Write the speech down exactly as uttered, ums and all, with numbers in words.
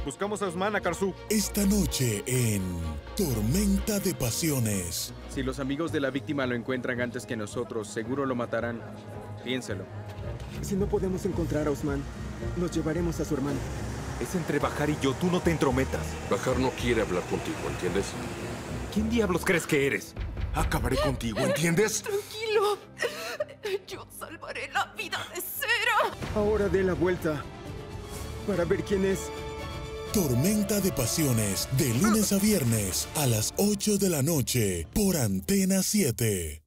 Buscamos a Usman, a Karsu. Esta noche en Tormenta de Pasiones. Si los amigos de la víctima lo encuentran antes que nosotros, seguro lo matarán. Piénselo. Si no podemos encontrar a Usman, nos llevaremos a su hermano. Es entre Bajar y yo, tú no te entrometas. Bajar no quiere hablar contigo, ¿entiendes? ¿Quién diablos crees que eres? Acabaré contigo, ¿entiendes? Tranquilo. Yo salvaré la vida de Cera. Ahora dé la vuelta para ver quién es. Tormenta de Pasiones, de lunes a viernes a las ocho de la noche por Antena siete.